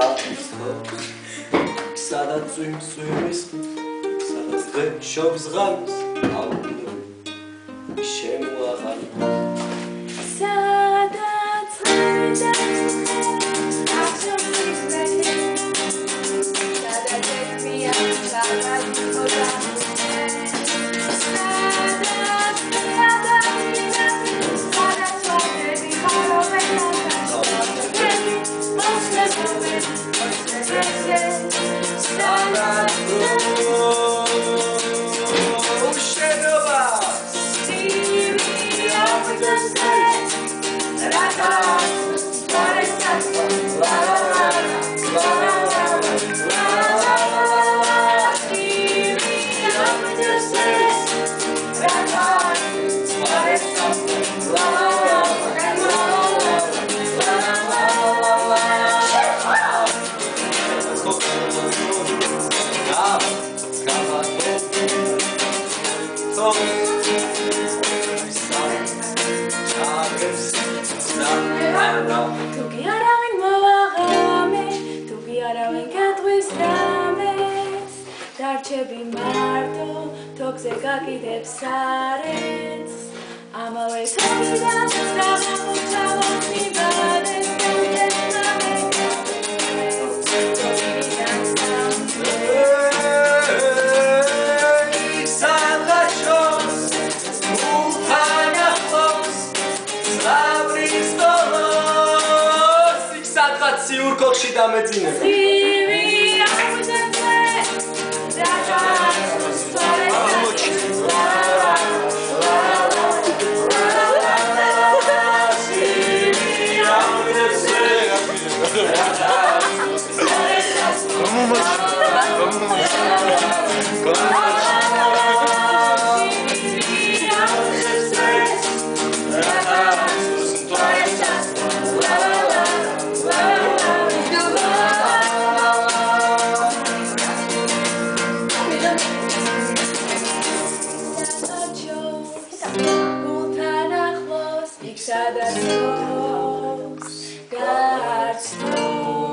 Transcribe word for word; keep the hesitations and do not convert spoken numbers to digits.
სადაც წვიმს წვიმის სადაც დღე შობს ღამის აუგდო შემოაღალი სადაც ღამიდა ახშობს დღე სადაც ერთია სადაც ხოდა Tuki aravin moagame, tuki aravin katris rames, darchebi marto, tokse gakideb sarets, amale tokidas, stavamo chavos mi bades, kentes სიურკოხში დამეძინებ. Sivი აუძებზე დაგას სვარეს Sivი აუძებზე sadać los, garść